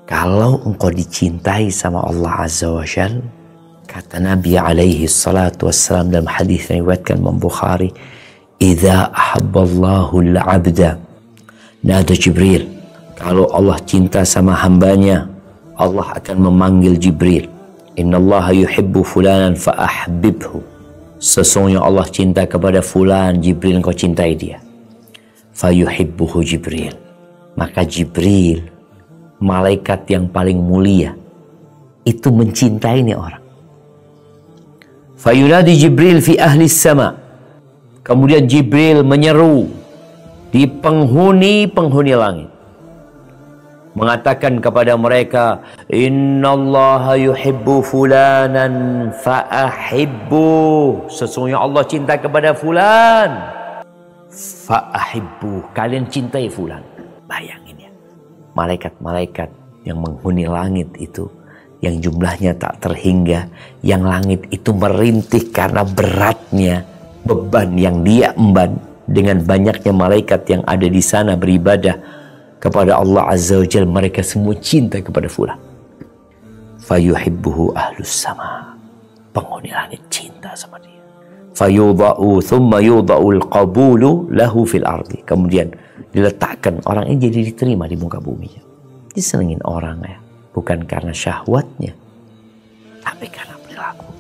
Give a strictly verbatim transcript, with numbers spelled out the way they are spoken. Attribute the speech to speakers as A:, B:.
A: Kalau engkau dicintai sama Allah Azza wa Jal, kata Nabi alaihi salatu wassalam dalam hadis yang diriwayatkan Imam Bukhari, "Idza ahabballahu al-'abda nada Jibril." Kalau Allah cinta sama hambanya, Allah akan memanggil Jibril. "Innallaha yuhibbu fulanan fa ahbibhu." Sesungguhnya Allah cinta kepada fulan, Jibril engkau cintai dia. Fa yuhibbuhu Jibril. Maka Jibril, malaikat yang paling mulia, itu mencintai ini orang. Fayunadi Jibril fi ahli sama. Kemudian Jibril menyeru di penghuni-penghuni langit, mengatakan kepada mereka, "Innallaha yuhibbu fulanan fa'ahibbu." Sesungguhnya Allah cinta kepada fulan. Fa'ahibbu. Kalian cintai fulan. Bayangin ya. Malaikat-malaikat yang menghuni langit itu, yang jumlahnya tak terhingga, yang langit itu merintih karena beratnya beban yang dia emban dengan banyaknya malaikat yang ada di sana beribadah kepada Allah Azza wa Jalla. Mereka semua cinta kepada fulan. Fayuhibbuhu ahlus sama. Penghuni langit cinta sama dia. Fayudha'u thumma yudha'ul qabulu lahu fil ardi. Kemudian diletakkan, orang ini jadi diterima di muka bumi. Disenengin orang ya, bukan karena syahwatnya, tapi karena perilaku.